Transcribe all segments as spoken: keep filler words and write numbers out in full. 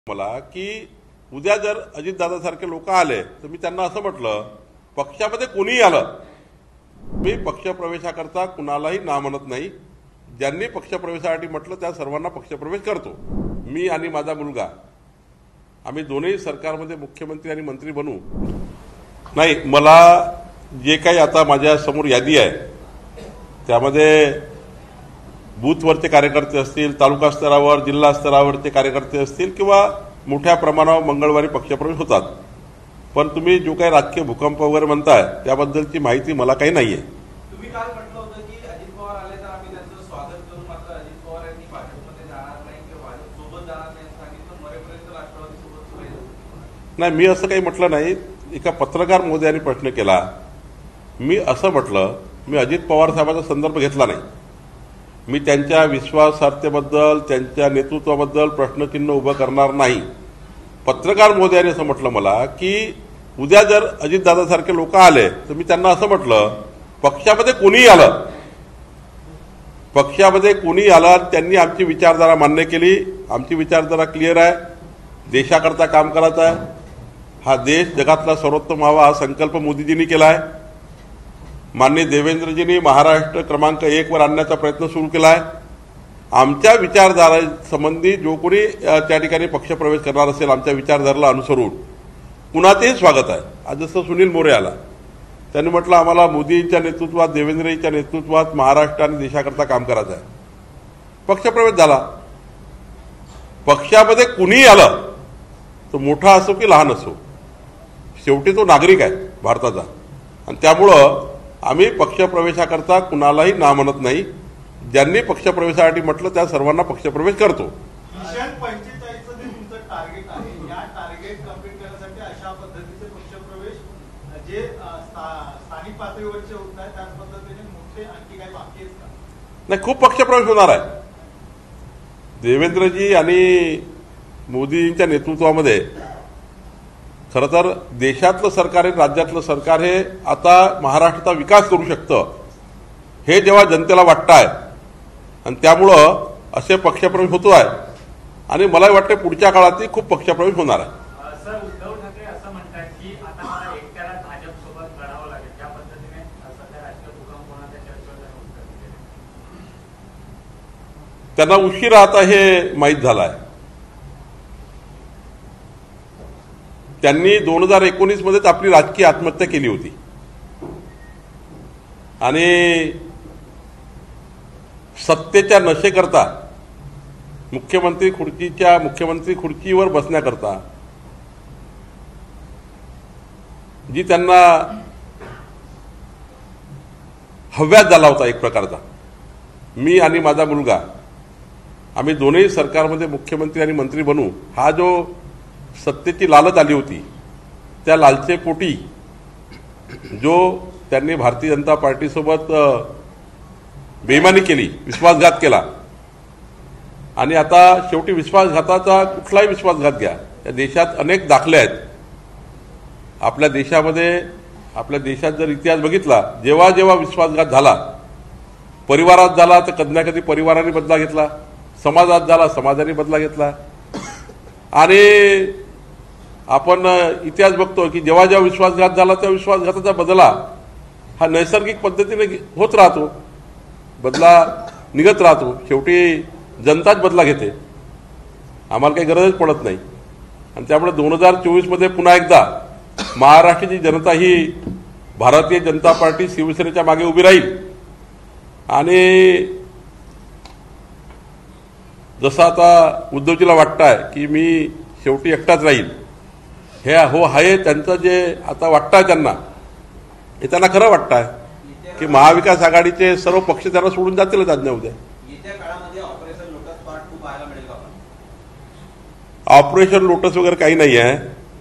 मला की उद्या जर अजितदादासारखे लोक आले तर मी त्यांना असं म्हटलं, पक्षामध्ये कोणीही आलं, मी पक्षप्रवेशाकरता कुणालाही ना म्हणत नाही. ज्यांनी पक्षप्रवेशासाठी म्हटलं त्या सर्वांना पक्षप्रवेश करतो. मी आणि माझा मुलगा आम्ही दोन्ही सरकारमध्ये मुख्यमंत्री आणि मंत्री बनू. नाही, मला जे काही आता माझ्या समोर यादी आहे त्यामध्ये बूथवरचे कार्यकर्ते असतील, तालुका स्तरावर जिल्हा स्तरावरचे कार्यकर्ते असतील किंवा मोठ्या प्रमाणावर मंगळवारी पक्षप्रवेश होतात. पण तुम्ही जो काही राजकीय भूकंप वगैरे म्हणताय त्याबद्दलची माहिती मला काही नाहीये. तुम्ही काल म्हटलं होतं की अजित पवार आले तर आम्ही त्यांचं स्वागत करू, मात्र अजित पवार यांनी भाजपमध्ये जाणार नाही किंवा भाजपसोबत जाणार नाही सांगितलं. मरेपर्यंत राष्ट्रवादी सोबत राहील. नाही, मी असं काही म्हटलं नाही. एका पत्रकार महोदयांनी प्रश्न केला. मी असं म्हटलं, मी अजित पवार साहेबांचा संदर्भ घेतला नाही. मी त्यांच्या विश्वासार्हतेबद्दल त्यांच्या नेतृत्वाबद्दल प्रश्नचिन्ह उभं करणार नाही. पत्रकार महोदयांनी असं म्हटलं मला की उद्या जर अजितदादासारखे लोक आले तर मी त्यांना असं म्हटलं, पक्षामध्ये कोणीही आलं, पक्षामध्ये कोणीही आलं त्यांनी आमची विचारधारा मान्य केली. आमची विचारधारा क्लिअर आहे. देशाकरता काम करायचं आहे. हा देश जगातला सर्वोत्तम व्हावा हा संकल्प मोदीजींनी केला आहे. माननीय देवेंद्रजींनी महाराष्ट्र क्रमांक एक वर आणण्याचा प्रयत्न सुरू केला आहे. आमच्या विचारधारा संबंधी जो कोणी त्या ठिकाणी पक्षप्रवेश करणार असेल आमच्या विचारधारेला अनुसरून कुणाचेही स्वागत आहे. आज जसं सुनील मोरे आला, त्यांनी म्हटलं आम्हाला मोदींच्या नेतृत्वात देवेंद्रजींच्या नेतृत्वात महाराष्ट्र आणि देशाकरता काम करायचं आहे. पक्षप्रवेश झाला. पक्षामध्ये कुणीही आलं तो मोठा असो की लहान असो, शेवटी तो नागरिक आहे भारताचा. आणि त्यामुळं आम्ही पक्षप्रवेशाकरता कुणालाही ना म्हणत नाही. ज्यांनी पक्षप्रवेशासाठी म्हटलं त्या सर्वांना पक्षप्रवेश करतो. मिशन पंचेचाळीसचं जे तुमचं टार्गेट आहे, या टार्गेट कंप्लीट करण्यासाठी अशा पद्धतीचे पक्षप्रवेश जे स्थानिक पातळीवरचे होत आहेत त्याच पद्धतीने मोठे आणखी काही बाकी आहेत का? नाही, खूप पक्षप्रवेश होणार आहे. देवेंद्रजी आणि मोदींच्या नेतृत्वामध्ये खरं तर देशातलं सरकार आणि राज्यातलं सरकार हे आता महाराष्ट्राचा विकास करू शकतं हे जेव्हा जनतेला वाटतं आहे आणि त्यामुळं असे पक्षप्रवेश होतो आहे. आणि मला वाटतं पुढच्या काळातही खूप पक्षप्रवेश होणार आहे. सर, उद्धव ठाकरे असं म्हणतात की आता मला एकट्याला भाजपसोबत लढावं लागेल. त्या पद्धतीने सध्या राजकीय भूकंप होण्याच्या चर्चेवर त्यांना उशीर आता हे माहीत झालं आहे. त्यांनी दोन हजार एकोणीस मध्येच आपली राजकीय आत्महत्या केली होती आणि सत्तेच्या नशेकरता मुख्यमंत्री खुर्चीच्या मुख्यमंत्री खुर्चीवर बसण्याकरता जी त्यांना हव्यास झाला होता एक प्रकारचा, मी आणि माझा मुलगा आम्ही दोन्ही सरकारमध्ये मुख्यमंत्री आणि मंत्री बनू, हा जो सत्तेची लालच आली होती त्या लालचेपोटी जो त्यांनी भारतीय जनता पार्टीसोबत बेईमानी केली, विश्वासघात केला. आणि आता शेवटी विश्वासघाताचा कुठलाही विश्वासघात घ्या, या देशात अनेक दाखले आहेत. आपल्या देशामध्ये आपल्या देशात जर इतिहास बघितला, जेव्हा जेव्हा विश्वासघात झाला, परिवारात झाला तर कधी ना कधी परिवाराने बदला घेतला, समाजात झाला समाजाने बदला घेतला. आणि आपण इतिहास बघतो की जेव्हा जेव्हा विश्वासघात झाला त्या विश्वासघाताचा बदला हा नैसर्गिक पद्धतीने होत राहतो, बदला निघत राहतो. शेवटी जनताच बदला घेते, आम्हाला काही गरजच पडत नाही. आणि त्यामुळे दोन हजार चोवीस मध्ये पुन्हा एकदा महाराष्ट्राची जनता ही भारतीय जनता पार्टी शिवसेनेच्या मागे उभी राहील. आणि जसं आता उद्धवजीला वाटतं आहे की मी शेवटी एकटाच राहील, हे हो आहे त्यांचं जे आता वाटतं आहे त्यांना, हे त्यांना खरं वाटतं आहे की महाविकास आघाडीचे सर्व पक्ष त्यांना सोडून जातीलच आज ना उद्या. येत्या काळामध्ये ऑपरेशन लोटस पार्ट टू पाहायला मिळेल का? ऑपरेशन लोटस वगैरे काही नाही आहे.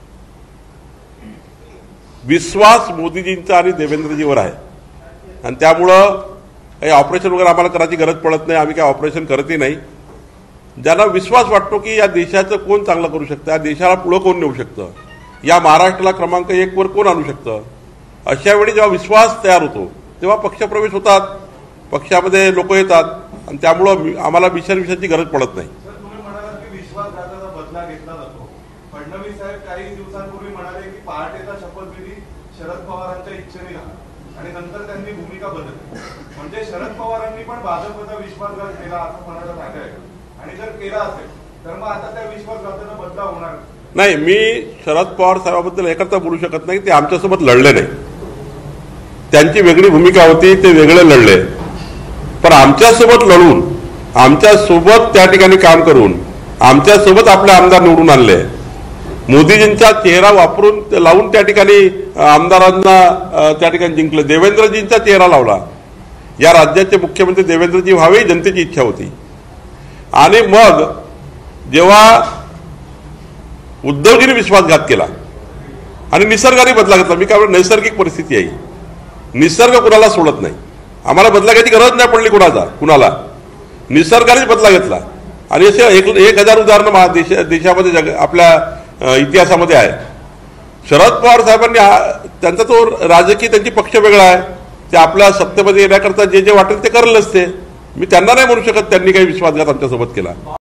विश्वास मोदीजींचा आणि देवेंद्रजीवर आहे आणि त्यामुळं काही ऑपरेशन वगैरे आम्हाला करायची गरज पडत नाही. आम्ही काही ऑपरेशन करतही नाही. ज्यांना विश्वास वाटतो की या देशाचं कोण चांगलं करू शकतं, या देशाला पुढं कोण नेऊ शकतं, या महाराष्ट्राला क्रमांक एक वर कोण आणू शकतं, अशा वेळी जेव्हा विश्वास तयार होतो तेव्हा पक्षप्रवेश होतात, पक्षामध्ये लोक येतात आणि त्यामुळं आम्हाला मिशन विषयाची गरज पडत नाही. तुम्ही म्हणालात की विश्वासघाताचा बदला घेतला जातो, नको. फडणवीस साहेब काही दिवसांपूर्वी म्हणाले की पहाटेचा शपथविधी शरद पवारांच्या इच्छेने झाला आणि नंतर त्यांनी भूमिका बदलली. म्हणजे शरद पवारांनी पण भाजपचा विश्वासघात केला असं म्हणायला जागा आहे. आणि जर केला असेल तर मग आता त्या विश्वासघाताचा बदला होणार नाही. मी शरद पवार साहेबांबद्दल एकरता बोलू शकत नाही. ते आमच्यासोबत लढले नाही. त्यांची वेगळी भूमिका होती, ते वेगळे लढले. पण आमच्यासोबत लढून, आमच्यासोबत त्या ठिकाणी काम करून, आमच्यासोबत आपले आमदार निवडून आणले. मोदीजींचा चेहरा वापरून लावून त्या ठिकाणी आमदारांना त्या ठिकाणी जिंकलं. देवेंद्रजींचा चेहरा लावला. या राज्याचे मुख्यमंत्री देवेंद्रजी व्हावे जनतेची इच्छा होती. आणि मग जेव्हा उद्धवजींनी विश्वासघात केला आणि निसर्गाने बदला घेतला, मी काय नैसर्गिक परिस्थिती आहे, निसर्ग कुणाला सोडत नाही. आम्हाला बदला घ्यायची गरज नाही पडली कुणाचा कुणाला निसर्गानेच बदला घेतला. आणि असे एक एक हजार उदाहरणं देश देशामध्ये जग आपल्या इतिहासामध्ये आहे. शरद पवार साहेबांनी त्यांचा तो राजकीय त्यांची पक्ष वेगळा आहे. ते आपल्या सत्तेमध्ये येण्याकरता जे जे वाटेल ते करेल असते. मी त्यांना नाही म्हणू शकत त्यांनी काही विश्वासघात आमच्यासोबत केला.